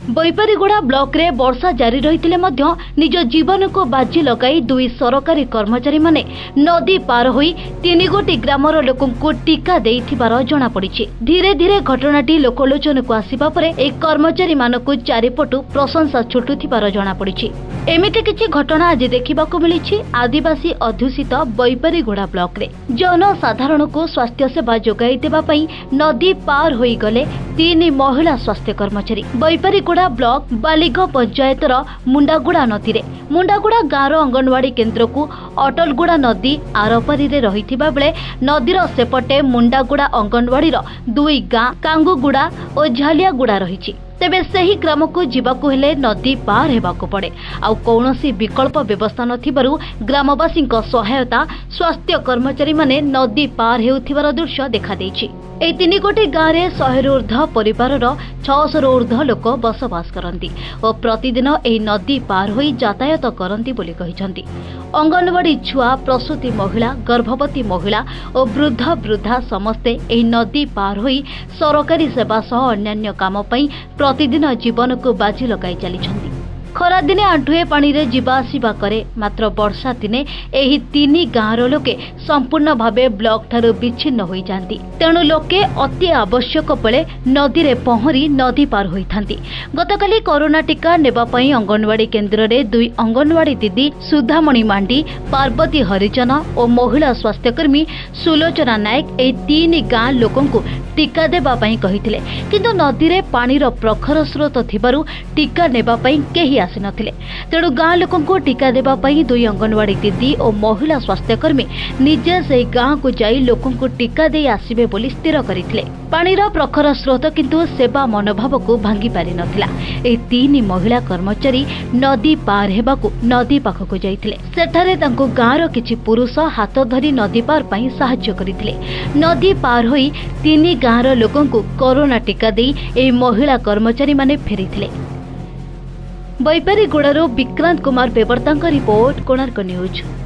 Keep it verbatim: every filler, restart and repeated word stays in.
Baipariguda block रे वर्षा जारी रही निज जीवन को बाजी लगाई दुई सरकारी कर्मचारी माने नदी पार होई तीन गोटी ग्रामर लोकंकु टीका देइथिबार जणा पड़िछि। धीरे धीरे घटनाटी लोकलोचन को आसिबा परे एक कर्मचारी मानकु चारिपटु प्रशंसा छुटुथिबार जणा पड़िछि। एमिति किछि घटना आज देखिबाकु मिलिछि आदिवासी अध्युषित बैपारीगुड़ा ब्लॉक रे। जनसाधारण को स्वास्थ्य सेवा जोगाई देबा पई नदी पार होई गले तीन महिला स्वास्थ्य कर्मचारी। बैपारीगुड़ा ब्लॉक बालिग पंचायतर मुंडागुड़ा नदी रे मुंडागुड़ा गाँव अंगनवाड़ी केन्द्र को अटलगुड़ा नदी आरपारी रे रहिथिबा बेले नदीर सेपटे मुंडागुड़ा अंगनवाड़ी दुई गाँ कांगुगुड़ा और झालियागुड़ा रहिछि। तेबे सही ग्राम को जीवाकु हेले नदी पार हेबाकु पड़े आउ कौनसी विकल्प व्यवस्था नथिबारु ग्रामवासी सहायता स्वास्थ्य कर्मचारी माने नदी पार हेउथिबार दृश्य देखा देछि। एई तीन गोटी गाँव में शहे ऊर्ध परिवार छःश ऊर्ध लोक बसवास करती और प्रतिदिन एई नदी पार होई यातायात करती बोली कहिसंती। अंगनवाड़ी छुआ प्रसूति महिला गर्भवती महिला और वृद्ध वृद्धा समस्ते एई नदी पार होई सरकारी सेवा सह अन्यान्य काम पई प्रतिदिन जीवन को बाजी लगाई चली। खरा दिने आंठुए पानी रे जीवा आसिबा करे मात्र वर्षा दिने एही तीन गाँवर लोके संपूर्ण भावे ब्लॉक ठारू विच्छिन्न होई जांती। तेणु लोके अति आवश्यक बेले नदी रे पहरी नदी पार होई थांती। गतकाली कोरोना टीका नेबा पई अंगनवाड़ी केन्द्र रे दुई अंगनवाड़ी दीदी सुधामणि मांडी पार्वती हरिजन और महिला स्वास्थ्यकर्मी सुलोचना नायक एही तीन गाँ लोकंकु टीका देबा पई कहिथिले, किंतु नदी रे पानीर प्रखर स्रोत थिबारु टीका नेबा पई केही आसी नथिले। तेणु गाँ लोकंकु टीका देबा पई दुई अंगनवाड़ी दीदी और महिला स्वास्थ्यकर्मी निजे से गाँ को जाई लोकंकु टीका दे आसिबे बोली स्थिर करिथिले। पानीर प्रखर स्रोत किंतु सेवा मनोभाव को भांगी पारि नथिला। ए तीन महिला कर्मचारी नदी पार हेबाकु नदी पाखकु जाइथिले। सेठारे तांको गाँर किछि पुरुष हाथ धरी नदी पार पई सहाय्य करिथिले। नदी पार होई तीन गाँर लोकंकु कोरोना टीका देई ए महिला कर्मचारी माने फेरिथिले। बैपारीगुड़ारू विक्रांत कुमार बेबर्तांक रिपोर्ट, कोणार्क न्यूज।